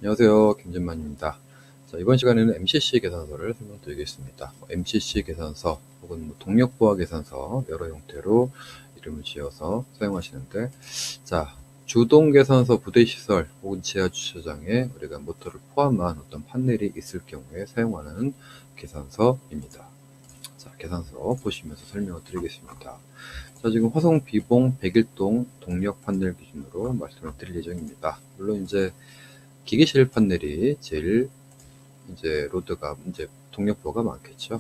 안녕하세요. 김진만입니다. 자, 이번 시간에는 MCC 계산서를 설명드리겠습니다. MCC 계산서 혹은 동력부하 계산서 여러 형태로 이름을 지어서 사용하시는데, 자, 주동 계산서 부대시설 혹은 지하 주차장에 우리가 모터를 포함한 어떤 판넬이 있을 경우에 사용하는 계산서입니다. 자, 계산서 보시면서 설명을 드리겠습니다. 자, 지금 화성 비봉 101동 동력 판넬 기준으로 말씀을 드릴 예정입니다. 물론 이제 기계실 판넬이 제일 이제 로드가 이제 동력부가 많겠죠.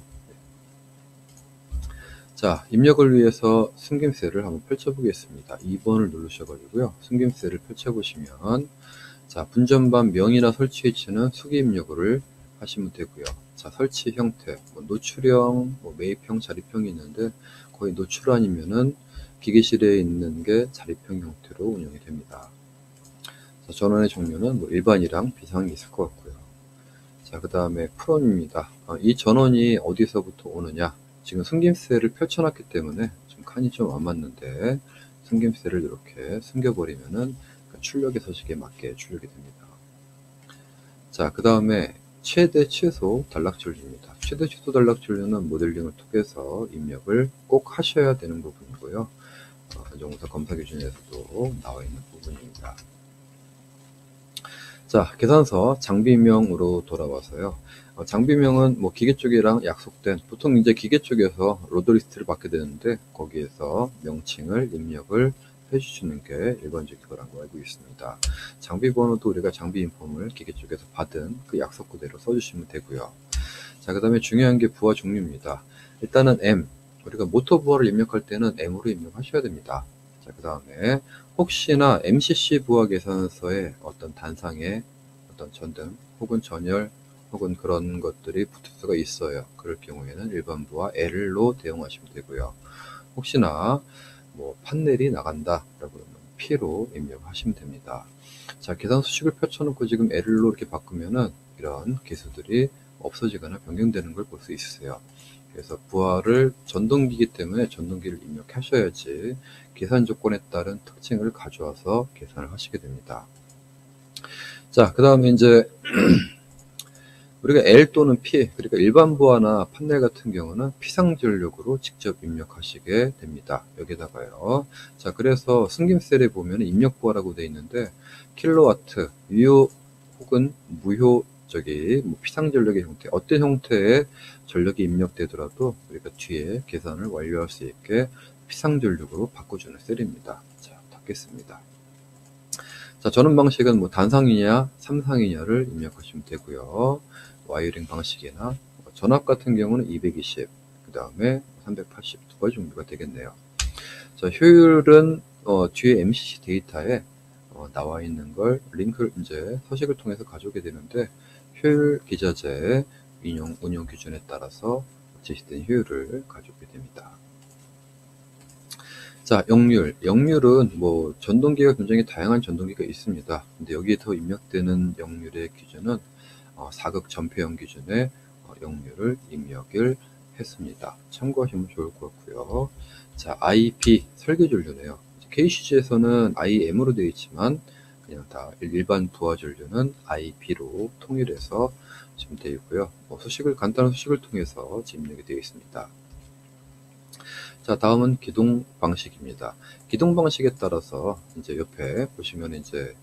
자, 입력을 위해서 숨김새를 한번 펼쳐보겠습니다. 2번을 누르셔가지고요. 숨김새를 펼쳐보시면, 자, 분전반 명이나 설치 위치는 수기 입력을 하시면 되고요. 자, 설치 형태, 노출형, 매입형, 자립형이 있는데, 거의 노출 아니면은 기계실에 있는 게 자립형 형태로 운영이 됩니다. 자, 전원의 종류는 일반이랑 비상이 있을 것 같고요. 자, 그 다음에 프롬입니다. 이 전원이 어디서부터 오느냐? 지금 숨김새를 펼쳐놨기 때문에 좀 칸이 좀 안 맞는데 숨김새를 이렇게 숨겨버리면은 출력의 서식에 맞게 출력이 됩니다. 자, 그 다음에 최대 최소 단락전류입니다. 최대 최소 단락전류는 모델링을 통해서 입력을 꼭 하셔야 되는 부분이고요. 한정공사 검사 기준에서도 나와 있는 부분입니다. 자, 계산서 장비명으로 돌아와서요. 장비명은 기계 쪽이랑 약속된, 보통 이제 기계 쪽에서 로드리스트를 받게 되는데, 거기에서 명칭을 입력을 해주시는 게 일반적인 거라고 알고 있습니다. 장비 번호도 우리가 장비 인폼을 기계 쪽에서 받은 그 약속 그대로 써주시면 되고요. 자, 그 다음에 중요한 게 부하 종류입니다. 일단은 M, 우리가 모터 부하를 입력할 때는 M으로 입력하셔야 됩니다. 자, 그 다음에 혹시나 MCC 부하 계산서에 어떤 단상에 어떤 전등 혹은 전열 혹은 그런 것들이 붙을 수가 있어요. 그럴 경우에는 일반 부하 L로 대응하시면 되고요. 혹시나 판넬이 나간다 라고 하면 P로 입력하시면 됩니다. 자, 계산 수식을 펼쳐놓고 지금 L로 이렇게 바꾸면은 이런 개수들이 없어지거나 변경되는 걸 볼 수 있으세요. 그래서 부하를 전동기이기 때문에 전동기를 입력하셔야지 계산 조건에 따른 특징을 가져와서 계산을 하시게 됩니다. 자, 그 다음에 이제 우리가 L 또는 P, 그러니까 일반 부하나 판넬 같은 경우는 피상전력으로 직접 입력하시게 됩니다. 여기다가요. 자, 그래서 승김셀에 보면 입력 부하라고 되어 있는데 킬로와트, 유효 혹은 무효 피상전력의 형태, 어떤 형태의 전력이 입력되더라도 우리가 뒤에 계산을 완료할 수 있게 피상전력으로 바꿔주는 셀입니다. 자, 닫겠습니다. 자, 전원 방식은 단상이냐, 삼상이냐를 입력하시면 되고요. 와이어링 방식이나 전압 같은 경우는 220, 그 다음에 380 두 가지 종류가 되겠네요. 자, 효율은 뒤에 MCC 데이터에 나와 있는 걸 링크를 이제 서식을 통해서 가져오게 되는데 효율 기자재 운용 기준에 따라서 제시된 효율을 가져오게 됩니다. 자, 역률은 전동기가 굉장히 다양한 전동기가 있습니다. 근데 여기에서 입력되는 역률의 기준은 4극 전폐형 기준의 역률을 입력을 했습니다. 참고하시면 좋을 것 같고요. 자, IP 설계전류네요. KCG에서는 IM으로 되어 있지만 그냥 다 일반 부하 전류는 IP로 통일해서 지금 되어 있고요. 간단한 수식을 통해서 입력이 되어 있습니다. 자, 다음은 기동 방식입니다. 기동 방식에 따라서 이제 옆에 보시면 이제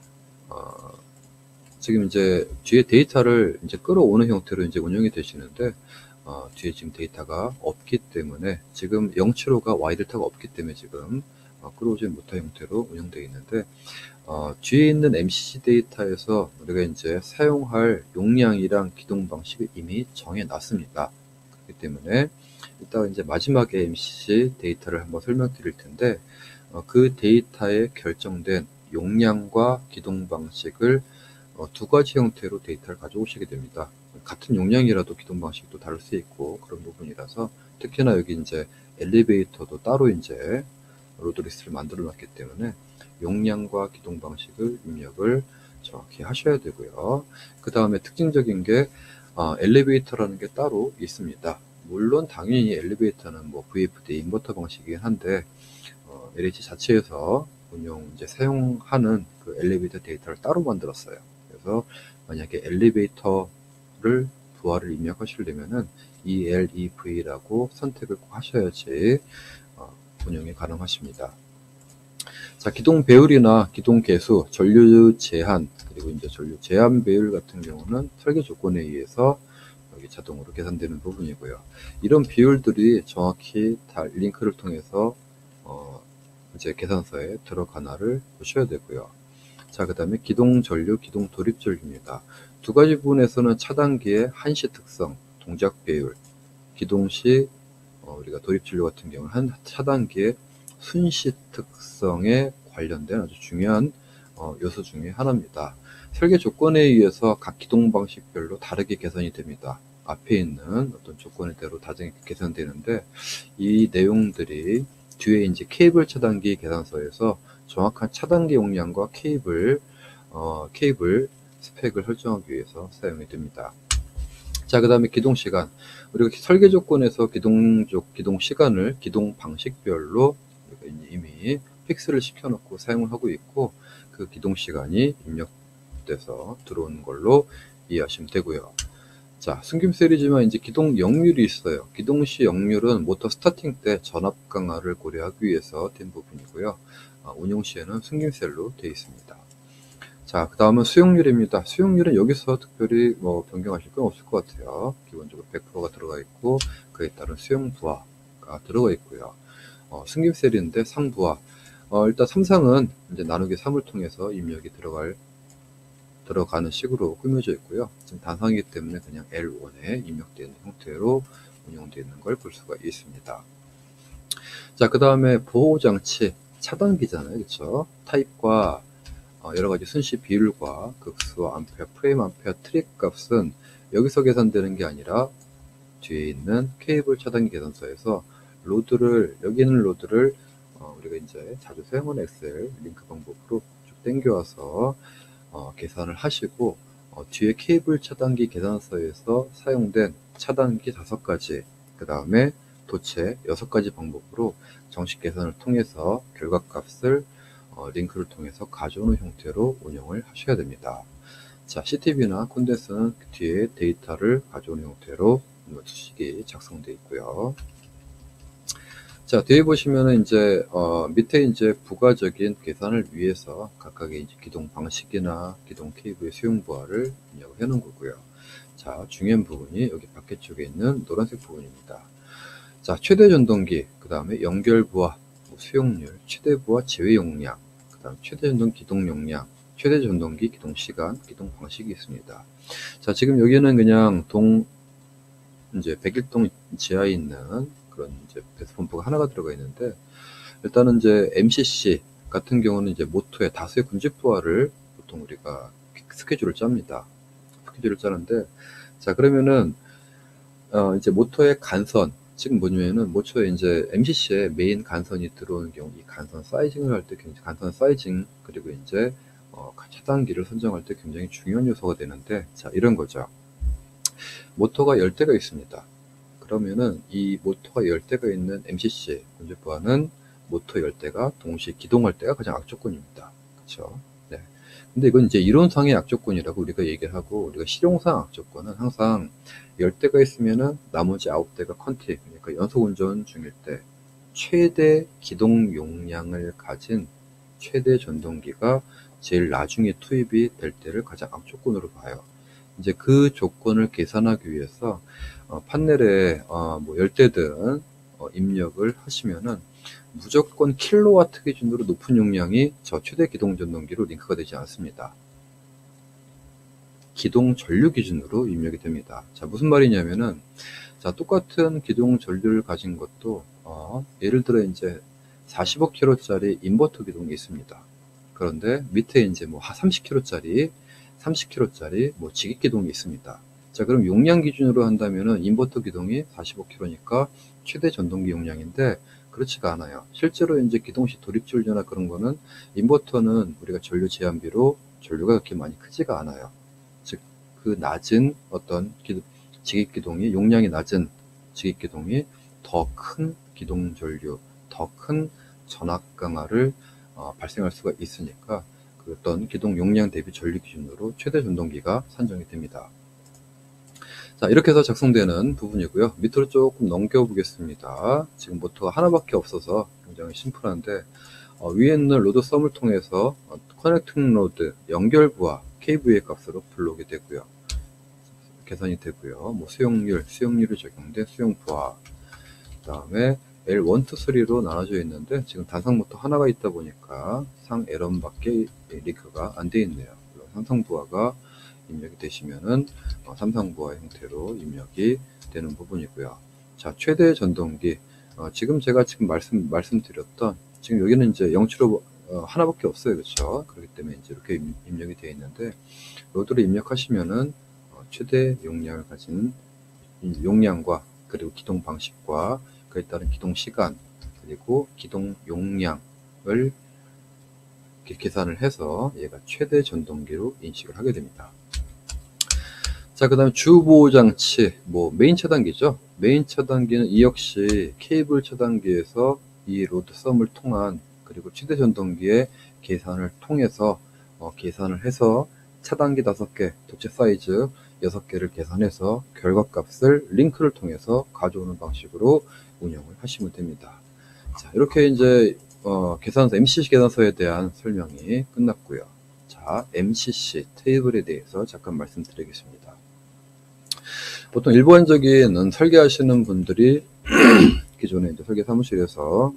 지금 이제 뒤에 데이터를 이제 끌어오는 형태로 이제 운영이 되시는데 뒤에 지금 데이터가 없기 때문에 지금 075가 Y 델타가 없기 때문에 지금 끌어오지 못한 형태로 운영되어 있는데 뒤에 있는 MCC 데이터에서 우리가 이제 사용할 용량이랑 기동 방식을 이미 정해 놨습니다. 그렇기 때문에 이따가 이제 마지막에 MCC 데이터를 한번 설명드릴 텐데 그 데이터에 결정된 용량과 기동 방식을 두 가지 형태로 데이터를 가져오시게 됩니다. 같은 용량이라도 기동 방식도 다를 수 있고 그런 부분이라서 특히나 여기 이제 엘리베이터도 따로 이제 로드리스트를 만들어 놨기 때문에 용량과 기동 방식을 입력을 정확히 하셔야 되고요. 그 다음에 특징적인 게 엘리베이터라는 게 따로 있습니다. 물론 당연히 엘리베이터는 VFD 인버터 방식이긴 한데 LH 자체에서 이제 사용하는 그 엘리베이터 데이터를 따로 만들었어요. 그래서 만약에 엘리베이터를 부하를 입력하시려면은 ELEV라고 선택을 꼭 하셔야지 운영이 가능하십니다. 자, 기동 배율이나 기동 계수, 전류 제한, 그리고 이제 전류 제한 배율 같은 경우는 설계 조건에 의해서 여기 자동으로 계산되는 부분이고요. 이런 비율들이 정확히 다 링크를 통해서 이제 계산서에 들어가나를 보셔야 되고요. 자, 그 다음에 기동 전류, 기동 돌입 전류입니다. 두 가지 부분에서는 차단기의 한시 특성, 동작 배율, 기동 시 우리가 돌입 전류 같은 경우는 차단기의 순시 특성에 관련된 아주 중요한 요소 중에 하나입니다. 설계 조건에 의해서 각 기동 방식별로 다르게 계산이 됩니다. 앞에 있는 어떤 조건에 대로 다르게 계산되는데 이 내용들이 뒤에 이제 케이블 차단기 계산서에서 정확한 차단기 용량과 케이블 스펙을 설정하기 위해서 사용이 됩니다. 자, 그 다음에 기동 시간. 우리가 설계 조건에서 기동 시간을 기동 방식별로 이미 픽스를 시켜놓고 사용을 하고 있고, 그 기동 시간이 입력돼서 들어오는 걸로 이해하시면 되고요. 자, 승김 셀이지만 이제 기동 역률이 있어요. 기동 시 역률은 모터 스타팅 때 전압 강화를 고려하기 위해서 된 부분이고요. 운용 시에는 승김 셀로 되어 있습니다. 자, 그 다음은 수용률입니다. 수용률은 여기서 특별히 변경하실 건 없을 것 같아요. 기본적으로 100%가 들어가 있고, 그에 따른 수용 부하가 들어가 있고요. 승김 셀인데 상부하. 일단 삼상은 이제 나누기 3을 통해서 입력이 들어가는 식으로 꾸며져 있고요. 지금 단상이기 때문에 그냥 L1에 입력되어 있는 형태로 운영되어 있는 걸 볼 수가 있습니다. 자, 그 다음에 보호장치, 차단기잖아요. 그쵸? 타입과 여러가지 순시 비율과 극수, 암페어, 프레임 암페어, 트릭 값은 여기서 계산되는 게 아니라 뒤에 있는 케이블 차단기 계산서에서 여기 있는 로드를 우리가 이제 자주 사용하는 엑셀 링크 방법으로 쭉 당겨와서 계산을 하시고 뒤에 케이블 차단기 계산서에서 사용된 차단기 5가지, 그 다음에 도체 6가지 방법으로 정식 계산을 통해서 결과값을 링크를 통해서 가져오는 형태로 운영을 하셔야 됩니다. 자, CTV나 콘덴서는 그 뒤에 데이터를 가져오는 형태로 수식이 작성되어 있고요. 자, 뒤에 보시면은 이제 밑에 이제 부가적인 계산을 위해서 각각의 이제 기동 방식이나 기동 케이블의 수용 부하를 입력을 해 놓은 거고요. 자, 중요한 부분이 여기 밖에 쪽에 있는 노란색 부분입니다. 자, 최대 전동기, 그 다음에 연결 부하, 수용률, 최대 부하 제외 용량, 그 다음 최대 전동 기동 용량, 최대 전동기 기동 시간, 기동 방식이 있습니다. 자, 지금 여기는 그냥 이제 101동 지하에 있는 그런 이제 배수 펌프가 하나가 들어가 있는데, 일단은 이제 MCC 같은 경우는 이제 모터의 다수의 군집 부하를 보통 우리가 스케줄을 짭니다. 스케줄을 짜는데, 자, 그러면은 이제 모터의 간선, 지금 뭐냐면은 모터에 이제 MCC에 메인 간선이 들어오는 경우 이 간선 사이징을 할 때 굉장히 간선 사이징, 그리고 이제 차단기를 선정할 때 굉장히 중요한 요소가 되는데, 자, 이런 거죠. 모터가 10대가 있습니다. 그러면은 이 모터가 10대가 있는 MCC 군집부하는 모터 10대가 동시에 기동할 때가 가장 악조건입니다. 그쵸? 네. 근데 이건 이제 이론상의 악조건이라고 우리가 얘기를 하고, 우리가 실용상 악조건은 항상 10대가 있으면은 나머지 9대가 컨티, 그러니까 연속 운전 중일 때 최대 기동 용량을 가진 최대 전동기가 제일 나중에 투입이 될 때를 가장 악조건으로 봐요. 이제 그 조건을 계산하기 위해서 판넬에 뭐 10대든 입력을 하시면은 무조건 킬로와트 기준으로 높은 용량이 저 최대 기동 전동기로 링크가 되지 않습니다. 기동 전류 기준으로 입력이 됩니다. 자, 무슨 말이냐면은, 자, 똑같은 기동 전류를 가진 것도 예를 들어 이제 45kg짜리 인버터 기동이 있습니다. 그런데 밑에 이제 뭐 30kg짜리 뭐 지기 기동이 있습니다. 자, 그럼 용량 기준으로 한다면은 인버터 기동이 45kg니까 최대 전동기 용량인데, 그렇지가 않아요. 실제로 이제 기동시 돌입 전류나 그런 거는 인버터는 우리가 전류 제한비로 전류가 그렇게 많이 크지가 않아요. 즉, 그 낮은 어떤 지기 기동이, 용량이 낮은 지기 기동이 더 큰 기동 전류, 더 큰 전압 강화를 발생할 수가 있으니까, 그 어떤 기동 용량 대비 전류 기준으로 최대 전동기가 산정이 됩니다. 자, 이렇게 해서 작성되는 부분이고요. 밑으로 조금 넘겨 보겠습니다. 지금부터 하나밖에 없어서 굉장히 심플한데, 위에 있는 로드 썸을 통해서 커넥팅 로드 연결부와 KV의 값으로 불러오게 되고요. 계산이 되고요. 뭐 수용률이 적용된 수용부하, 그 다음에 L1, 2, 3로 나눠져 있는데 지금 단상 모터 하나가 있다 보니까 상 L1밖에 링크가 안 되어 있네요. 물론 삼성부하가 입력이 되시면은 삼성부하 형태로 입력이 되는 부분이고요. 자, 최대 전동기, 지금 제가 말씀드렸던, 지금 여기는 이제 075 하나밖에 없어요. 그렇죠? 그렇기 때문에 이제 이렇게 입력이 되어 있는데, 로드를 입력하시면은 최대 용량을 가진 용량과 그리고 기동 방식과 그에 따른 기동 시간 그리고 기동 용량을 이렇게 계산을 해서 얘가 최대 전동기로 인식을 하게 됩니다. 자, 그 다음에 주보호장치, 뭐 메인 차단기죠. 메인 차단기는 이 역시 케이블 차단기에서 이 로드 썸을 통한 그리고 최대 전동기의 계산을 통해서 계산을 해서 차단기 5개, 도체 사이즈 6개를 계산해서 결과값을 링크를 통해서 가져오는 방식으로 운영을 하시면 됩니다. 자, 이렇게 이제 계산서, MCC 계산서에 대한 설명이 끝났고요. 자, MCC 테이블에 대해서 잠깐 말씀드리겠습니다. 보통 일반적인 설계하시는 분들이 기존에 이제 설계 사무실에서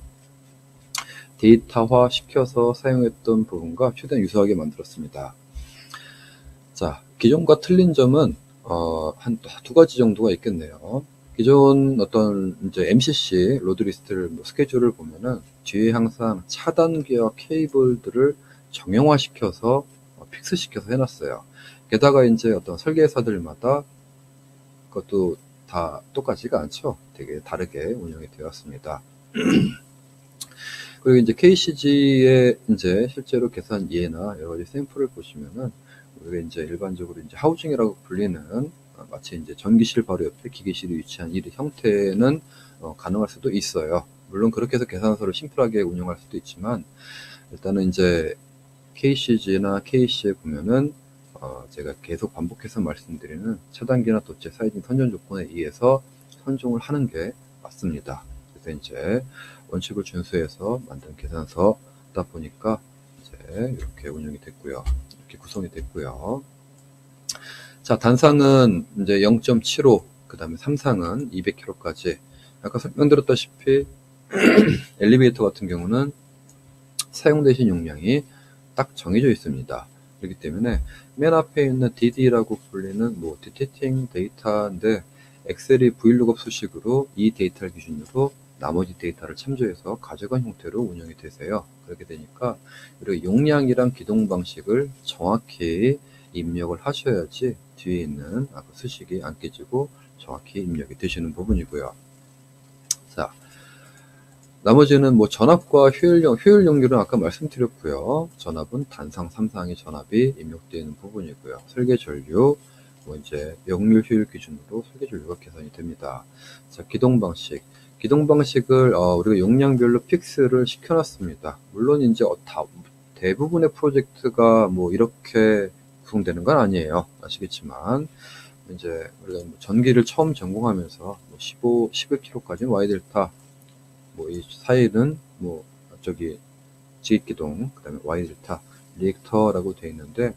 데이터화 시켜서 사용했던 부분과 최대한 유사하게 만들었습니다. 자, 기존과 틀린 점은 한 2가지 정도가 있겠네요. 기존 어떤 이제 MCC 로드리스트를 스케줄을 보면은 뒤에 항상 차단기와 케이블들을 정형화시켜서 픽스시켜서 해놨어요. 게다가 이제 어떤 설계사들마다 그것도 다 똑같지가 않죠. 되게 다르게 운영이 되었습니다. 그리고 이제 KCG의 이제 실제로 계산 예나 여러 가지 샘플을 보시면은 우리가 이제 일반적으로 이제 하우징이라고 불리는 마치 이제 전기실 바로 옆에 기계실이 위치한 이 형태는 가능할 수도 있어요. 물론 그렇게 해서 계산서를 심플하게 운영할 수도 있지만 일단은 이제 KCG나 KC에 보면은 제가 계속 반복해서 말씀드리는 차단기나 도체 사이징 선정 조건에 의해서 선종을 하는 게 맞습니다. 그래서 이제 원칙을 준수해서 만든 계산서다 보니까 이제 이렇게 운영이 됐고요. 이렇게 구성이 됐고요. 자, 단상은 이제 0.75, 그 다음에 3상은 200km까지. 아까 설명드렸다시피 엘리베이터 같은 경우는 사용되신 용량이 딱 정해져 있습니다. 그렇기 때문에 맨 앞에 있는 DD라고 불리는 뭐 디텍팅 데이터인데 엑셀이 VLOOKUP 수식으로 이 데이터를 기준으로 나머지 데이터를 참조해서 가져간 형태로 운영이 되세요. 그렇게 되니까 그리고 용량이랑 기동 방식을 정확히 입력을 하셔야지 뒤에 있는 수식이 안 깨지고 정확히 입력이 되시는 부분이고요. 자, 나머지는 뭐 전압과 효율 연결은 아까 말씀드렸고요. 전압은 단상 3상의 전압이 입력되는 부분이고요. 설계 전류, 뭐 이제 명률 효율 기준으로 설계 전류가 계산이 됩니다. 자, 기동 방식. 기동 방식을 우리가 용량별로 픽스를 시켜놨습니다. 물론 이제 대부분의 프로젝트가 뭐 이렇게 구성되는 건 아니에요. 아시겠지만 이제 우리가 뭐 전기를 처음 전공하면서 뭐 11km까지는 Y델타, 뭐 이 사이는 뭐 저기 지깃기동, 그 다음에 Y델타, 리액터라고 되어 있는데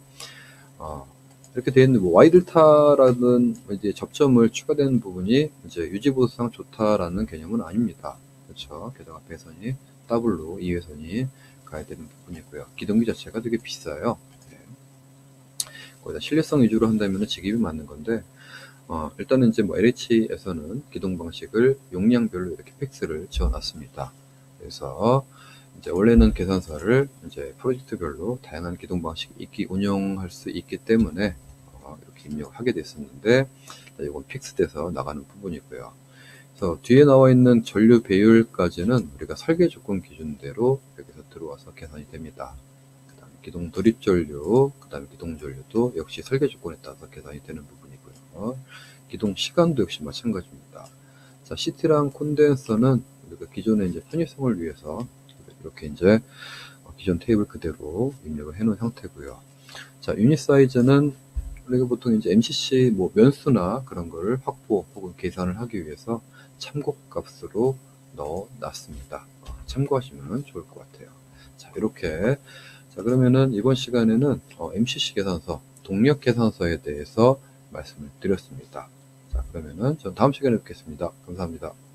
이렇게 되어 있는 뭐 Y델타라는 이제 접점을 추가되는 부분이 이제 유지보수상 좋다라는 개념은 아닙니다. 그렇죠. 게다가 배선이 더블로 2회선이 가야 되는 부분이고요. 기동기 자체가 되게 비싸요. 네. 거기다 신뢰성 위주로 한다면 지급이 맞는 건데 일단은 이제 뭐 LH에서는 기동 방식을 용량별로 이렇게 픽스를 지어놨습니다. 그래서 이제 원래는 계산서를 이제 프로젝트별로 다양한 기동 방식이 운영할 수 있기 때문에 이렇게 입력을 하게 됐었는데 이건 픽스돼서 나가는 부분이고요. 그래서 뒤에 나와 있는 전류 배율까지는 우리가 설계 조건 기준대로 여기서 들어와서 계산이 됩니다. 그 다음에 기동 돌입 전류, 그 다음에 기동 전류도 역시 설계 조건에 따라서 계산이 되는 부분이고요. 기동 시간도 역시 마찬가지입니다. 자, CT랑 콘덴서는 우리가 기존에 이제 편의성을 위해서 이렇게 이제 기존 테이블 그대로 입력을 해 놓은 상태고요. 자, 유닛 사이즈는 우리가 보통 이제 MCC 뭐 면수나 그런 거를 확보 혹은 계산을 하기 위해서 참고 값으로 넣어 놨습니다. 참고하시면 좋을 것 같아요. 자, 이렇게. 자, 그러면은 이번 시간에는 MCC 계산서, 동력 계산서에 대해서 말씀을 드렸습니다. 자, 그러면은 전 다음 시간에 뵙겠습니다. 감사합니다.